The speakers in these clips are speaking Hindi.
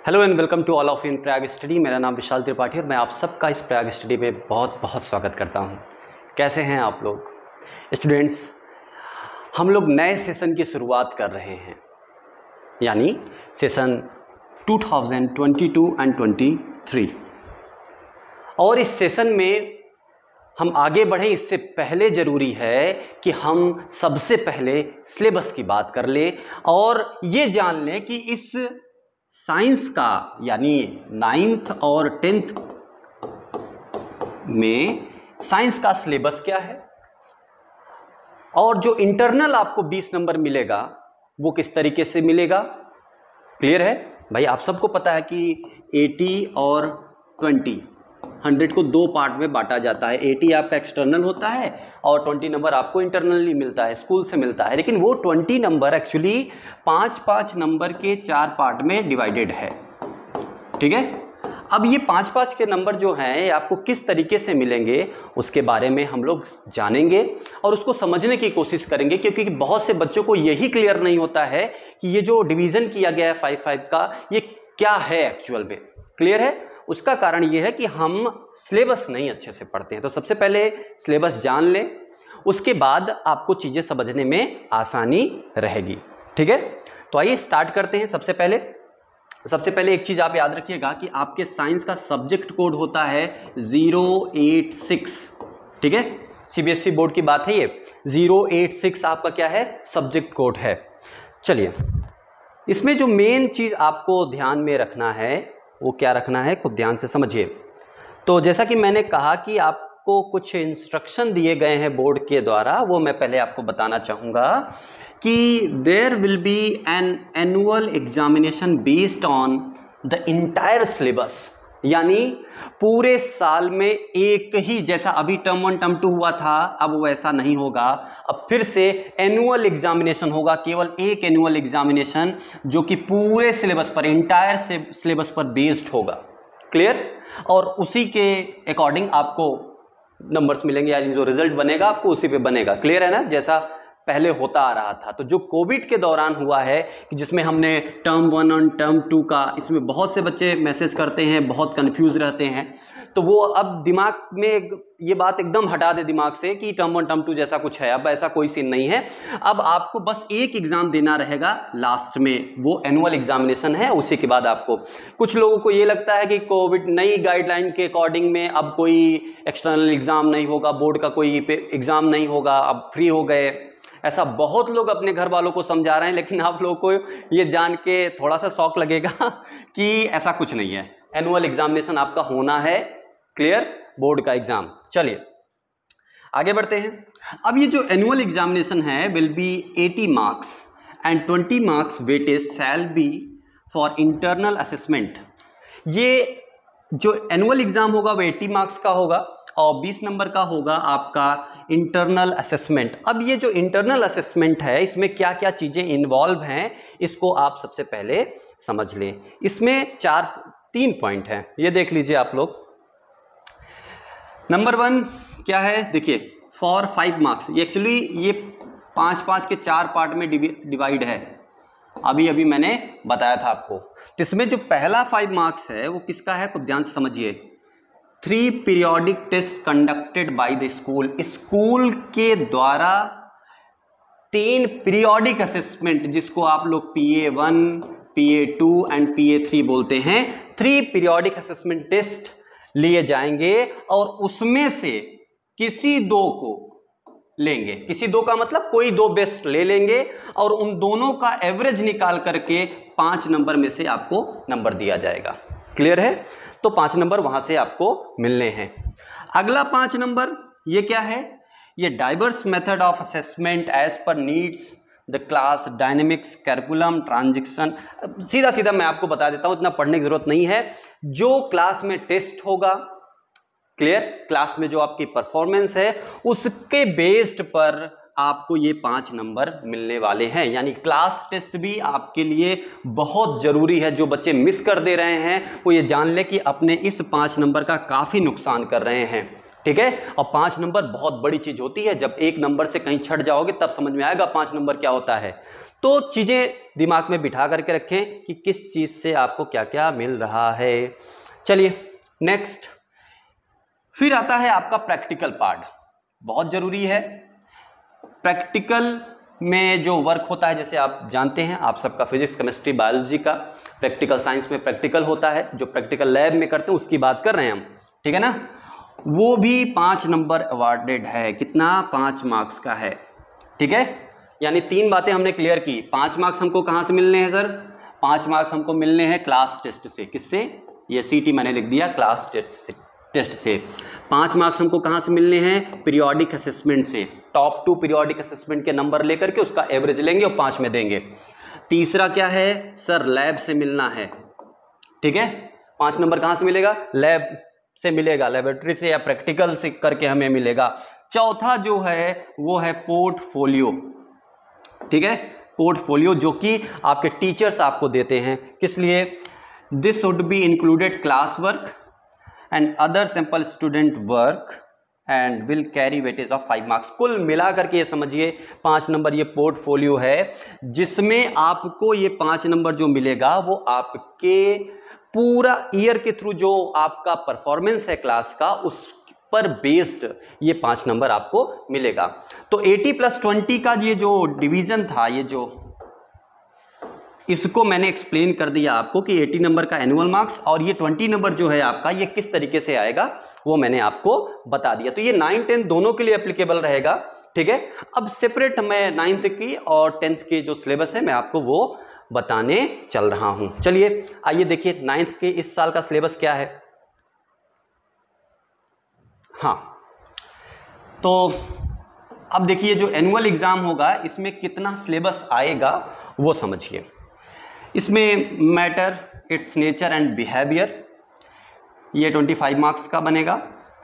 Hello and welcome to all of in Prayag study. मेरा नाम विशाल त्रिपाठी और मैं आप सबका इस प्रयाग स्टडी में बहुत बहुत स्वागत करता हूं। कैसे हैं आप लोग स्टूडेंट्स? हम लोग नए सेशन की शुरुआत कर रहे हैं, यानी सेशन 2022 एंड 23। और इस सेशन में हम आगे बढ़ें इससे पहले ज़रूरी है कि हम सबसे पहले सिलेबस की बात कर लें और ये जान लें कि इस साइंस का यानी 9th और 10th में साइंस का सिलेबस क्या है और जो इंटरनल आपको 20 नंबर मिलेगा वो किस तरीके से मिलेगा। क्लियर है भाई? आप सबको पता है कि 80 और 20 100 को दो पार्ट में बांटा जाता है। 80 आपका एक्सटर्नल होता है और 20 नंबर आपको इंटरनली मिलता है, स्कूल से मिलता है। लेकिन वो 20 नंबर एक्चुअली 5-5 नंबर के 4 पार्ट में डिवाइडेड है। ठीक है, अब ये 5-5 के नंबर जो हैं आपको किस तरीके से मिलेंगे उसके बारे में हम लोग जानेंगे और उसको समझने की कोशिश करेंगे, क्योंकि बहुत से बच्चों को यही क्लियर नहीं होता है कि ये जो डिवीज़न किया गया है 5-5 का ये क्या है एक्चुअल में। क्लियर है? उसका कारण ये है कि हम सिलेबस नहीं अच्छे से पढ़ते हैं। तो सबसे पहले सिलेबस जान लें, उसके बाद आपको चीज़ें समझने में आसानी रहेगी। ठीक है, तो आइए स्टार्ट करते हैं। सबसे पहले एक चीज़ आप याद रखिएगा कि आपके साइंस का सब्जेक्ट कोड होता है 086। ठीक है, सीबीएसई बोर्ड की बात है ये। 086 आपका क्या है? सब्जेक्ट कोड है। चलिए, इसमें जो मेन चीज़ आपको ध्यान में रखना है वो क्या रखना है, खूब ध्यान से समझिए। तो जैसा कि मैंने कहा कि आपको कुछ इंस्ट्रक्शन दिए गए हैं बोर्ड के द्वारा, वो मैं पहले आपको बताना चाहूँगा कि there will be an annual examination based on the entire syllabus, यानी पूरे साल में एक ही, जैसा अभी टर्म 1 टर्म 2 हुआ था अब वैसा नहीं होगा। अब फिर से एनुअल एग्जामिनेशन होगा, केवल एक एनुअल एग्जामिनेशन जो कि पूरे सिलेबस पर, इंटायर सिलेबस पर बेस्ड होगा। क्लियर? और उसी के अकॉर्डिंग आपको नंबर्स मिलेंगे, यानी जो रिजल्ट बनेगा आपको उसी पे बनेगा। क्लियर है ना? जैसा पहले होता आ रहा था। तो जो कोविड के दौरान हुआ है कि जिसमें हमने टर्म 1 और टर्म 2 का, इसमें बहुत से बच्चे मैसेज करते हैं, बहुत कंफ्यूज रहते हैं। तो वो अब दिमाग में ये बात एकदम हटा दे दिमाग से कि टर्म 1 टर्म 2 जैसा कुछ है। अब ऐसा कोई सीन नहीं है। अब आपको बस एक एग्जाम देना रहेगा लास्ट में, वो एनुअल एग्जामिनेशन है। उसी के बाद आपको, कुछ लोगों को ये लगता है कि कोविड नई गाइडलाइन के अकॉर्डिंग में अब कोई एक्सटर्नल एग्जाम नहीं होगा, बोर्ड का कोई एग्जाम नहीं होगा, अब फ्री हो गए। ऐसा बहुत लोग अपने घर वालों को समझा रहे हैं, लेकिन आप लोगों को ये जान के थोड़ा सा शौक लगेगा कि ऐसा कुछ नहीं है। एनुअल एग्जामिनेशन आपका होना है। क्लियर? बोर्ड का एग्जाम। चलिए आगे बढ़ते हैं। अब ये जो एनुअल एग्जामिनेशन है will be 80 marks and 20 marks weightage shall be for internal assessment. ये जो एनुअल एग्जाम होगा वो 80 मार्क्स का होगा और 20 नंबर का होगा आपका इंटरनल असेसमेंट। अब ये जो इंटरनल असेसमेंट है इसमें क्या क्या चीज़ें इन्वॉल्व हैं इसको आप सबसे पहले समझ लें। इसमें 3 पॉइंट हैं, ये देख लीजिए आप लोग। नंबर 1 क्या है? देखिए, फॉर 5 मार्क्स, ये एक्चुअली ये 5-5 के 4 पार्ट में डिवाइड है। अभी मैंने बताया था आपको। तो इसमें जो पहला 5 मार्क्स है वो किसका है, खूब ध्यान से समझिए। 3 periodic test conducted by the school. School के द्वारा 3 पीरियोडिक असेसमेंट, जिसको आप लोग PA1, PA2 एंड PA3 बोलते हैं, 3 पीरियोडिक असेसमेंट टेस्ट लिए जाएंगे और उसमें से किसी 2 को लेंगे। किसी 2 का मतलब कोई 2 बेस्ट ले लेंगे और उन दोनों का एवरेज निकाल करके 5 नंबर में से आपको नंबर दिया जाएगा। क्लियर है? तो 5 नंबर वहां से आपको मिलने हैं। अगला 5 नंबर ये क्या है? ये diverse method of assessment as per needs the class, dynamics, curriculum, transition. सीधा सीधा मैं आपको बता देता हूं, इतना पढ़ने की जरूरत नहीं है। जो क्लास में टेस्ट होगा, क्लियर, क्लास में जो आपकी परफॉर्मेंस है उसके बेस्ड पर आपको ये 5 नंबर मिलने वाले हैं। यानी क्लास टेस्ट भी आपके लिए बहुत जरूरी है। जो बच्चे मिस कर दे रहे हैं वो ये जान ले कि अपने इस 5 नंबर का काफी नुकसान कर रहे हैं। ठीक है, और 5 नंबर बहुत बड़ी चीज होती है। जब 1 नंबर से कहीं छट जाओगे तब समझ में आएगा 5 नंबर क्या होता है। तो चीज़ें दिमाग में बिठा करके रखें कि किस चीज़ से आपको क्या क्या मिल रहा है। चलिए नेक्स्ट, फिर आता है आपका प्रैक्टिकल पार्ट, बहुत ज़रूरी है। प्रैक्टिकल में जो वर्क होता है, जैसे आप जानते हैं, आप सबका फिजिक्स केमिस्ट्री बायोलॉजी का प्रैक्टिकल साइंस में प्रैक्टिकल होता है, जो प्रैक्टिकल लैब में करते हैं उसकी बात कर रहे हैं हम, ठीक है ना। वो भी 5 नंबर अवॉर्डेड है। कितना? 5 मार्क्स का है, ठीक है। यानी 3 बातें हमने क्लियर की। 5 मार्क्स हमको कहाँ से मिलने हैं सर? 5 मार्क्स हमको मिलने हैं क्लास टेस्ट से। किससे? ये सीटी मैंने लिख दिया, क्लास टेस्ट से। 5 मार्क्स हमको कहाँ से मिलने हैं? पीरियोडिक असेसमेंट से। टॉप 2 पीरियोडिक असेसमेंट के नंबर लेकर के उसका एवरेज लेंगे और 5 में देंगे। तीसरा क्या है सर? लैब से मिलना है, ठीक है। 5 नंबर कहाँ से मिलेगा? लैब से मिलेगा, लेबोरेटरी से या प्रैक्टिकल से करके हमें मिलेगा। चौथा जो है वो है पोर्टफोलियो, ठीक है। पोर्टफोलियो जो कि आपके टीचर्स आपको देते हैं। किस लिए? This would be included class work and other simple student work and will carry weightage of 5 marks. कुल मिला करके ये समझिए 5 नंबर ये पोर्टफोलियो है, जिसमें आपको ये 5 नंबर जो मिलेगा वो आपके पूरा ईयर के थ्रू जो आपका परफॉर्मेंस है क्लास का, उस पर बेस्ड ये 5 नंबर आपको मिलेगा। तो 80+20 का ये जो डिवीजन था, ये जो इसको मैंने एक्सप्लेन कर दिया आपको कि 80 नंबर का एनुअल मार्क्स और ये 20 नंबर जो है आपका, ये किस तरीके से आएगा वो मैंने आपको बता दिया। तो ये 9, 10 दोनों के लिए एप्लीकेबल रहेगा, ठीक है। अब सेपरेट मैं 9th की और 10th की जो सिलेबस है मैं आपको वो बताने चल रहा हूं। चलिए आइए देखिए 9th के इस साल का सिलेबस क्या है। हाँ, तो अब देखिए जो एनुअल एग्जाम होगा इसमें कितना सिलेबस आएगा वो समझिए। इसमें matter, its nature and behaviour, ये 25 मार्क्स का बनेगा।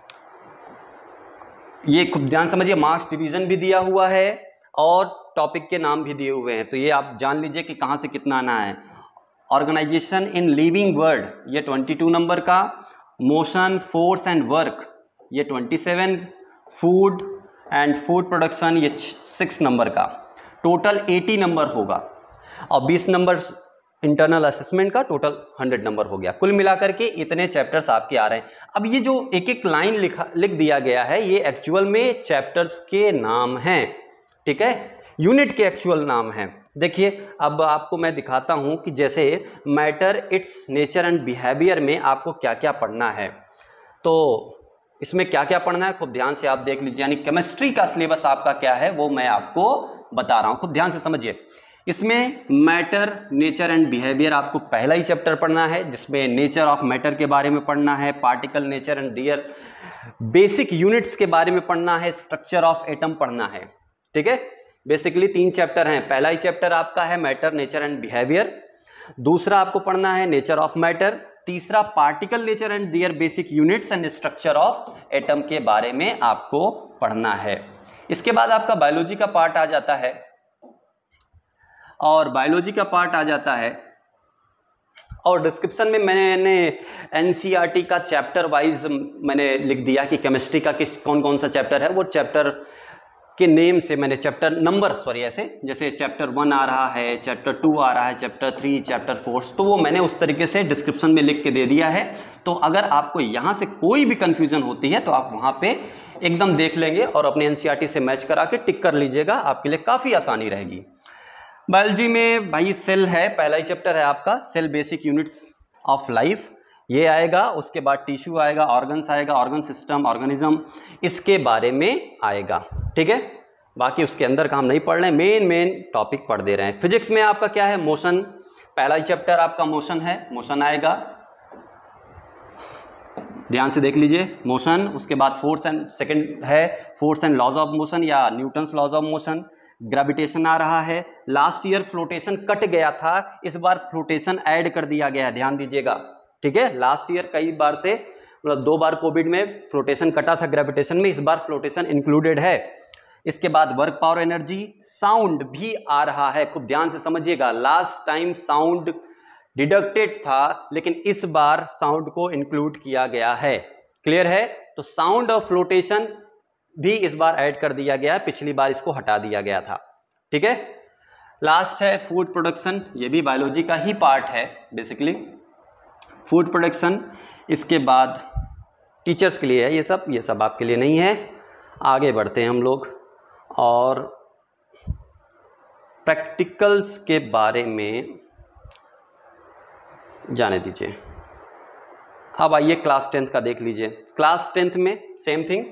ये खूब ध्यान समझिए, मार्क्स डिवीजन भी दिया हुआ है और टॉपिक के नाम भी दिए हुए हैं, तो ये आप जान लीजिए कि कहाँ से कितना आना है। ऑर्गेनाइजेशन इन लिविंग वर्ल्ड, ये 22 नंबर का। मोशन, फोर्स एंड वर्क, ये 27। फूड एंड फूड प्रोडक्शन, ये 6 नंबर का। टोटल 80 नंबर होगा और 20 नंबर इंटरनल असेसमेंट का, टोटल 100 नंबर हो गया। कुल मिलाकर के इतने चैप्टर्स आपके आ रहे हैं। अब ये जो एक एक लाइन लिख दिया गया है, ये एक्चुअल में चैप्टर्स के नाम हैं, ठीक है, यूनिट के एक्चुअल नाम हैं। देखिए अब आपको मैं दिखाता हूं कि जैसे matter, its nature and behaviour में आपको क्या क्या पढ़ना है। तो इसमें क्या क्या पढ़ना है खूब ध्यान से आप देख लीजिए। यानी केमिस्ट्री का सिलेबस आपका क्या है वो मैं आपको बता रहा हूं, खूब ध्यान से समझिए। इसमें मैटर, नेचर एंड बिहेवियर आपको पहला ही चैप्टर पढ़ना है, जिसमें नेचर ऑफ मैटर के बारे में पढ़ना है, particle nature and their basic units के बारे में पढ़ना है, स्ट्रक्चर ऑफ एटम पढ़ना है, ठीक है। बेसिकली 3 चैप्टर हैं। पहला ही चैप्टर आपका है मैटर, नेचर एंड बिहेवियर। दूसरा आपको पढ़ना है नेचर ऑफ मैटर। तीसरा particle nature and their basic units and structure of atom के बारे में आपको पढ़ना है। इसके बाद आपका बायोलॉजी का पार्ट आ जाता है, और बायोलॉजी का पार्ट आ जाता है और डिस्क्रिप्शन में मैंने एनसीईआरटी का चैप्टर वाइज मैंने लिख दिया कि केमिस्ट्री का किस कौन कौन सा चैप्टर है, वो चैप्टर के नेम से मैंने चैप्टर नंबर, ऐसे जैसे चैप्टर 1 आ रहा है, चैप्टर 2 आ रहा है, चैप्टर 3, चैप्टर 4, तो वो मैंने उस तरीके से डिस्क्रिप्शन में लिख के दे दिया है। तो अगर आपको यहाँ से कोई भी कंफ्यूजन होती है तो आप वहाँ पे एकदम देख लेंगे और अपने एनसीईआरटी से मैच करा के टिक कर लीजिएगा, आपके लिए काफ़ी आसानी रहेगी। बायोलॉजी में भाई सेल है, पहला ही चैप्टर है आपका, cell basic units of life, ये आएगा। उसके बाद टिश्यू आएगा, ऑर्गन्स आएगा, ऑर्गन सिस्टम, ऑर्गेनिज्म, इसके बारे में आएगा, ठीक है। बाकी उसके अंदर का हम नहीं पढ़ रहे हैं, मेन टॉपिक पढ़ दे रहे हैं। फिजिक्स में आपका क्या है? मोशन, पहला ही चैप्टर आपका मोशन है, मोशन आएगा, ध्यान से देख लीजिए मोशन। उसके बाद फोर्स एंड सेकंड है force and laws of motion या Newton's laws of motion. Gravitation आ रहा है। लास्ट ईयर फ्लोटेशन कट गया था, इस बार फ्लोटेशन ऐड कर दिया गया है, ध्यान दीजिएगा, ठीक है। लास्ट ईयर कई बार से, मतलब 2 बार कोविड में फ्लोटेशन कटा था ग्रेविटेशन में, इस बार फ्लोटेशन इंक्लूडेड है। इसके बाद वर्क, पावर, एनर्जी, साउंड भी आ रहा है, खूब ध्यान से समझिएगा। लास्ट टाइम साउंड डिडक्टेड था, लेकिन इस बार साउंड को इंक्लूड किया गया है, क्लियर है। तो साउंड और फ्लोटेशन भी इस बार ऐड कर दिया गया है, पिछली बार इसको हटा दिया गया था, ठीक है। लास्ट है फूड प्रोडक्शन, ये भी बायोलॉजी का ही पार्ट है बेसिकली, फूड प्रोडक्शन। इसके बाद टीचर्स के लिए है ये सब आपके लिए नहीं है। आगे बढ़ते हैं हम लोग और प्रैक्टिकल्स के बारे में जाने दीजिए। अब आइए क्लास 10th का देख लीजिए। क्लास 10th में सेम थिंग,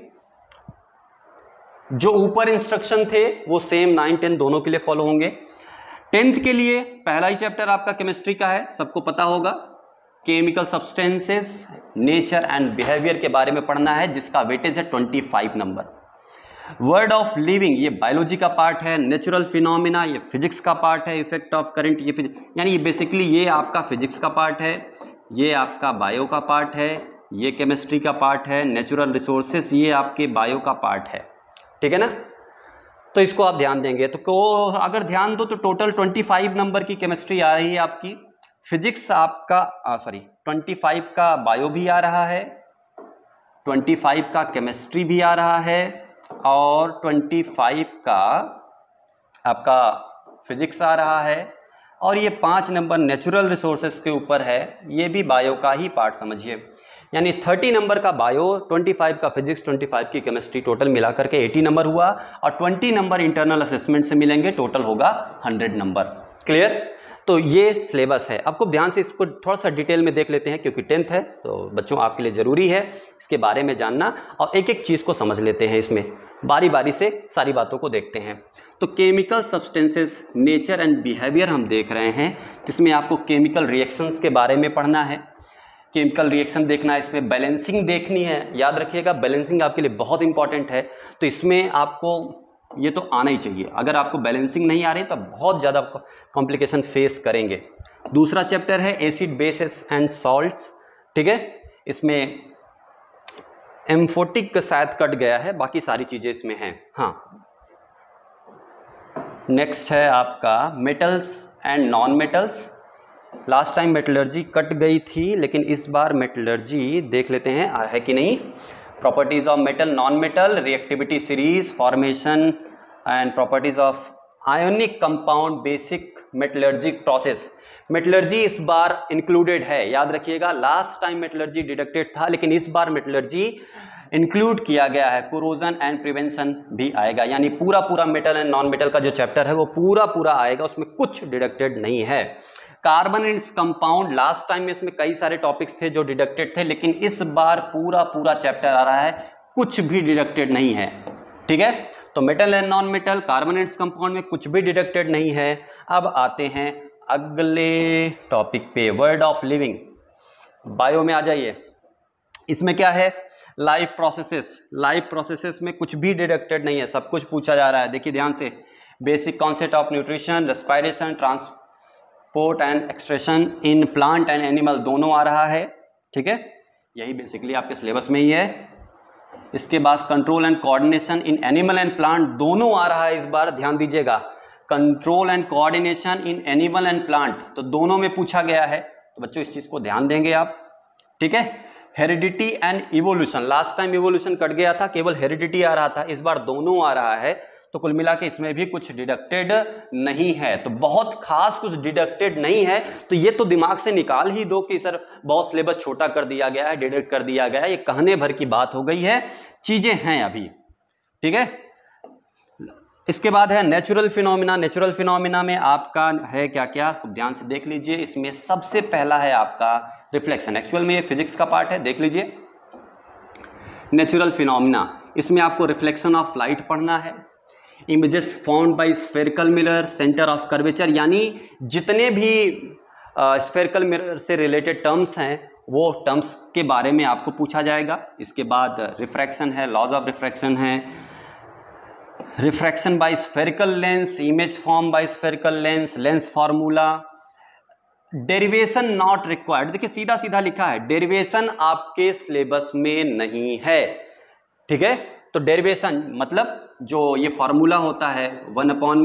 जो ऊपर इंस्ट्रक्शन थे वो सेम 9, 10 दोनों के लिए फॉलो होंगे। 10th के लिए पहला ही चैप्टर आपका केमिस्ट्री का है, सबको पता होगा। Chemical substances, nature and behaviour के बारे में पढ़ना है, जिसका वेटेज है 25 नंबर। वर्ड ऑफ लिविंग ये बायोलॉजी का पार्ट है। नेचुरल फिनोमिना ये फिजिक्स का पार्ट है। इफेक्ट ऑफ करंट ये यानी ये बेसिकली ये आपका फिजिक्स का पार्ट है, ये आपका बायो का पार्ट है, ये केमिस्ट्री का पार्ट है। नेचुरल रिसोर्सेस ये आपके बायो का पार्ट है, ठीक है ना। तो इसको आप ध्यान देंगे तो अगर ध्यान दो तो टोटल 25 नंबर की केमिस्ट्री आ रही है आपकी। फिजिक्स आपका 25 का बायो भी आ रहा है, 25 का केमिस्ट्री भी आ रहा है और 25 का आपका फिजिक्स आ रहा है। और ये 5 नंबर नेचुरल रिसोर्सेस के ऊपर है, ये भी बायो का ही पार्ट समझिए। यानी 30 नंबर का बायो, 25 का फिजिक्स, 25 की केमिस्ट्री, टोटल मिलाकर के 80 नंबर हुआ। और 20 नंबर इंटरनल असेसमेंट से मिलेंगे, टोटल होगा 100 नंबर। क्लियर। तो ये सिलेबस है। आपको ध्यान से इसको थोड़ा सा डिटेल में देख लेते हैं, क्योंकि 10th है तो बच्चों आपके लिए ज़रूरी है इसके बारे में जानना, और एक एक चीज़ को समझ लेते हैं। इसमें बारी बारी से सारी बातों को देखते हैं। तो chemical substances, nature and behaviour हम देख रहे हैं, जिसमें आपको केमिकल रिएक्शंस के बारे में पढ़ना है। केमिकल रिएक्शन देखना है, इसमें बैलेंसिंग देखनी है। याद रखिएगा बैलेंसिंग आपके लिए बहुत इंपॉर्टेंट है। तो इसमें आपको ये तो आना ही चाहिए। अगर आपको बैलेंसिंग नहीं आ रही तो बहुत ज़्यादा कॉम्प्लिकेशन फेस करेंगे। दूसरा चैप्टर है एसिड, बेसेस एंड सॉल्ट्स, ठीक है। इसमें एम्फोटिक शायद कट गया है, बाकी सारी चीज़ें इसमें हैं। हाँ, नेक्स्ट है आपका metals and non metals. Last time metallurgy cut गई थी, लेकिन इस बार मेटलर्जी देख लेते हैं है कि नहीं। Properties of metal, non metal, reactivity series, formation and properties of ionic compound, basic metallurgic process. Metallurgy इस बार इंक्लूडेड है, याद रखिएगा। लास्ट टाइम मेटलर्जी डिडक्टेड था, लेकिन इस बार मेटलर्जी इंक्लूड किया गया है। कोरोजन एंड प्रिवेंशन भी आएगा, यानी पूरा मेटल एंड नॉन मेटल का जो चैप्टर है वो पूरा आएगा, उसमें कुछ डिडक्टेड नहीं है। Carbon and compound, last time में इसमें कई सारे टॉपिक्स थे जो डिडक्टेड थे, लेकिन इस बार पूरा चैप्टर आ रहा है, कुछ भी डिडक्टेड नहीं है, ठीक है। तो metal and non metal, carbon and compound में कुछ भी डिडक्टेड नहीं है। अब आते हैं अगले टॉपिक पे, वर्ड ऑफ लिविंग। बायो में आ जाइए। इसमें क्या है, लाइफ प्रोसेसेस। लाइफ प्रोसेसेस में कुछ भी डिडक्टेड नहीं है, सब कुछ पूछा जा रहा है। देखिए ध्यान से, basic concept of nutrition, respiration, transport and excretion in plant and animal, दोनों आ रहा है, ठीक है। यही बेसिकली आपके सिलेबस में ही है। इसके बाद control and coordination in animal and plant, दोनों आ रहा है इस बार, ध्यान दीजिएगा। Control and coordination in animal and plant, तो दोनों में पूछा गया है, तो बच्चों इस चीज को ध्यान देंगे आप, ठीक है। Heredity and evolution, last time evolution cut गया था, केवल हेरिडिटी आ रहा था, इस बार दोनों आ रहा है। तो कुल मिला के इसमें भी कुछ डिडक्टेड नहीं है, तो बहुत खास कुछ डिडक्टेड नहीं है। तो ये तो दिमाग से निकाल ही दो कि सर बहुत सिलेबस छोटा कर दिया गया है, डिडक्ट कर दिया गया है, ये कहने भर की बात हो गई है, चीजें हैं अभी, ठीक है। इसके बाद है नेचुरल फिनोमिना। नेचुरल फिनोमिना में आपका है क्या क्या, तो ध्यान से देख लीजिए। इसमें सबसे पहला है आपका रिफ्लेक्शन, एक्चुअल में ये फिजिक्स का पार्ट है, देख लीजिए। नेचुरल फिनोमिना, इसमें आपको रिफ्लेक्शन ऑफ लाइट पढ़ना है। Images found by spherical mirror, centre of curvature, यानी जितने भी स्फेरिकल मिरर से रिलेटेड टर्म्स हैं वो टर्म्स के बारे में आपको पूछा जाएगा। इसके बाद रिफ्रैक्शन है, लॉज ऑफ रिफ्रैक्शन है, refraction by spherical lens, image form by spherical lens, lens formula, derivation not required. देखिए सीधा सीधा लिखा है, डेरिवेशन आपके सिलेबस में नहीं है, ठीक है। तो डेरिवेशन मतलब जो ये फार्मूला होता है 1/f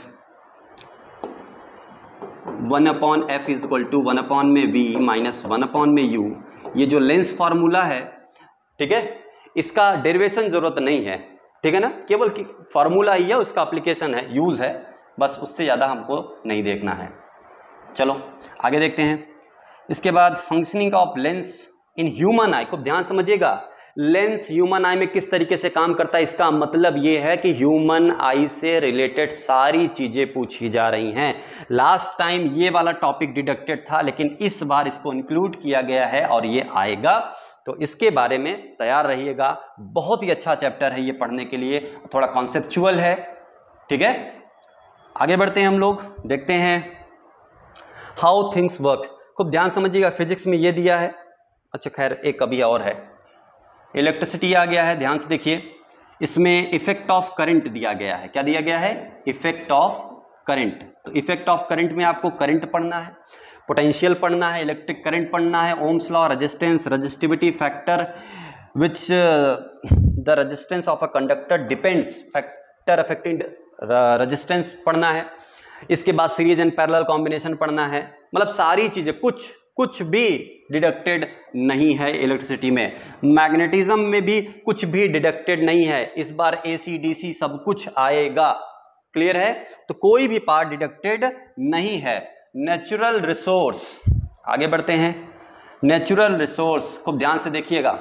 is equal to 1/v minus 1/u, ये जो लेंस फार्मूला है, ठीक है, इसका डेरिवेशन जरूरत नहीं है, ठीक है ना, केवल फार्मूला ही है, उसका एप्लीकेशन है, यूज है, बस उससे ज़्यादा हमको नहीं देखना है। चलो आगे देखते हैं। इसके बाद functioning of lens in human eye, खूब ध्यान समझिएगा। लेंस ह्यूमन आई में किस तरीके से काम करता है, इसका मतलब यह है कि ह्यूमन आई से रिलेटेड सारी चीजें पूछी जा रही हैं। लास्ट टाइम ये वाला टॉपिक डिडक्टेड था, लेकिन इस बार इसको इंक्लूड किया गया है और ये आएगा, तो इसके बारे में तैयार रहिएगा। बहुत ही अच्छा चैप्टर है ये पढ़ने के लिए, थोड़ा कॉन्सेप्चुअल है। ठीक है, आगे बढ़ते हैं हम लोग, देखते हैं हाउ थिंग्स वर्क। खूब ध्यान समझिएगा, फिजिक्स में ये दिया है। अच्छा खैर एक अभी और है, इलेक्ट्रिसिटी आ गया है, ध्यान से देखिए। इसमें इफेक्ट ऑफ करंट दिया गया है। क्या दिया गया है? Effect of current. तो इफेक्ट ऑफ करंट में आपको करंट पढ़ना है, पोटेंशियल पढ़ना है, इलेक्ट्रिक करंट पढ़ना है, Ohm's law, resistance, resistivity factor which the resistance of a conductor depends, factor affecting resistance पढ़ना है। इसके बाद सीरीज एंड पैरेलल कॉम्बिनेशन पढ़ना है। मतलब सारी चीजें, कुछ भी डिडक्टेड नहीं है इलेक्ट्रिसिटी में। मैग्नेटिज्म में भी कुछ भी डिडक्टेड नहीं है। इस बार एसी डीसी सब कुछ आएगा। क्लियर है? तो कोई भी पार्ट डिडक्टेड नहीं है। नेचुरल रिसोर्स, आगे बढ़ते हैं। नेचुरल रिसोर्स खूब ध्यान से देखिएगा।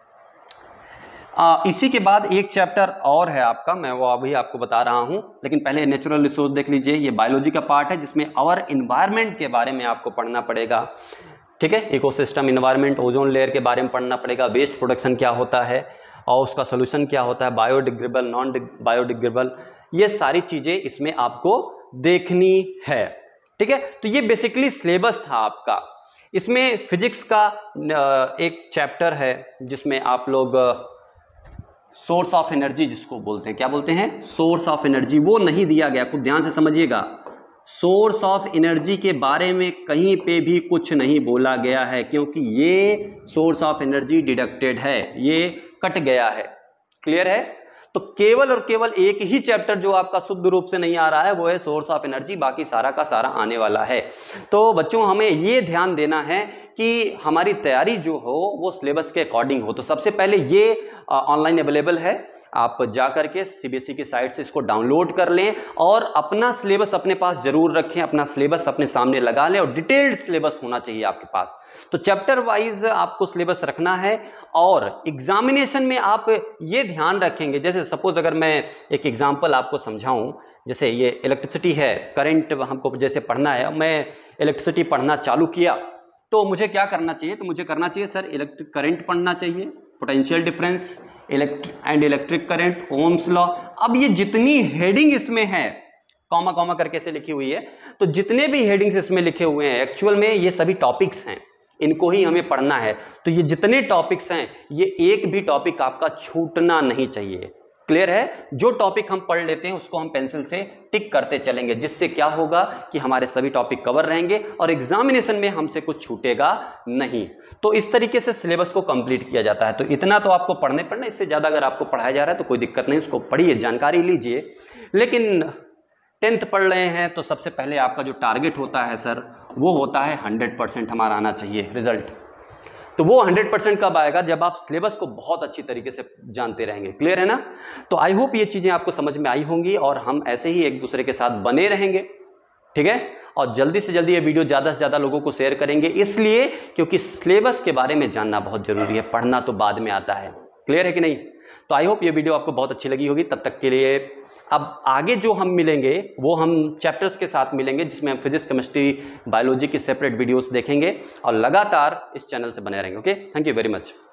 इसी के बाद एक चैप्टर और है आपका, मैं वो अभी आपको बता रहा हूं, लेकिन पहले नेचुरल रिसोर्स देख लीजिए। ये बायोलॉजी का पार्ट है जिसमें आवर इन्वायरमेंट के बारे में आपको पढ़ना पड़ेगा। ठीक है, इकोसिस्टम, इन्वायरमेंट, ओजोन लेयर के बारे में पढ़ना पड़ेगा। वेस्ट प्रोडक्शन क्या होता है और उसका सोल्यूशन क्या होता है, बायोडिग्रेडेबल, नॉन बायोडिग्रेडेबल, ये सारी चीजें इसमें आपको देखनी है। ठीक है, तो ये बेसिकली सिलेबस था आपका। इसमें फिजिक्स का एक चैप्टर है जिसमें आप लोग सोर्स ऑफ एनर्जी जिसको बोलते हैं, क्या बोलते हैं? सोर्स ऑफ एनर्जी, वो नहीं दिया गया। खूब ध्यान से समझिएगा। सोर्स ऑफ एनर्जी के बारे में कहीं पे भी कुछ नहीं बोला गया है, क्योंकि ये सोर्स ऑफ एनर्जी डिडक्टेड है, ये कट गया है। क्लियर है? तो केवल और केवल एक ही चैप्टर जो आपका शुद्ध रूप से नहीं आ रहा है वो है सोर्स ऑफ एनर्जी, बाकी सारा का सारा आने वाला है। तो बच्चों हमें ये ध्यान देना है कि हमारी तैयारी जो हो वो सिलेबस के अकॉर्डिंग हो। तो सबसे पहले ये ऑनलाइन अवेलेबल है, आप जा करके सीबीएसई की साइट से इसको डाउनलोड कर लें और अपना सिलेबस अपने पास जरूर रखें, अपना सिलेबस अपने सामने लगा लें और डिटेल्ड सिलेबस होना चाहिए आपके पास। तो चैप्टर वाइज आपको सिलेबस रखना है और एग्जामिनेशन में आप ये ध्यान रखेंगे, जैसे सपोज अगर मैं एक एग्जांपल आपको समझाऊं, जैसे ये इलेक्ट्रिसिटी है, करंट हमको जैसे पढ़ना है, मैं इलेक्ट्रिसिटी पढ़ना चालू किया तो मुझे क्या करना चाहिए? तो मुझे करना चाहिए सर इलेक्ट्रिक करंट पढ़ना चाहिए, potential difference, electric current, Ohm's law. अब ये जितनी हेडिंग इसमें है, कॉमा कॉमा करके से लिखी हुई है, तो जितने भी हेडिंग्स इसमें लिखे हुए हैं एक्चुअल में ये सभी टॉपिक्स हैं, इनको ही हमें पढ़ना है। तो ये जितने टॉपिक्स हैं ये एक भी टॉपिक आपका छूटना नहीं चाहिए। क्लियर है? जो टॉपिक हम पढ़ लेते हैं उसको हम पेंसिल से टिक करते चलेंगे, जिससे क्या होगा कि हमारे सभी टॉपिक कवर रहेंगे और एग्जामिनेशन में हमसे कुछ छूटेगा नहीं। तो इस तरीके से सिलेबस को कंप्लीट किया जाता है। तो इतना तो आपको पढ़ना, इससे ज़्यादा अगर आपको पढ़ाया जा रहा है तो कोई दिक्कत नहीं, उसको पढ़िए, जानकारी लीजिए। लेकिन 10th पढ़ रहे हैं तो सबसे पहले आपका जो टारगेट होता है सर वो होता है 100% हमारा आना चाहिए रिजल्ट। तो वो 100% कब आएगा? जब आप सिलेबस को बहुत अच्छी तरीके से जानते रहेंगे। क्लियर है ना? तो आई होप ये चीज़ें आपको समझ में आई होंगी और हम ऐसे ही एक दूसरे के साथ बने रहेंगे। ठीक है, और जल्दी से जल्दी ये वीडियो ज़्यादा से ज़्यादा लोगों को शेयर करेंगे, इसलिए क्योंकि सिलेबस के बारे में जानना बहुत ज़रूरी है, पढ़ना तो बाद में आता है। क्लियर है कि नहीं? तो आई होप ये वीडियो आपको बहुत अच्छी लगी होगी। तब तक के लिए अब आगे जो हम मिलेंगे वो हम चैप्टर्स के साथ मिलेंगे, जिसमें हम फिजिक्स, केमिस्ट्री, बायोलॉजी की सेपरेट वीडियोस देखेंगे और लगातार इस चैनल से बने रहेंगे। Okay, thank you very much.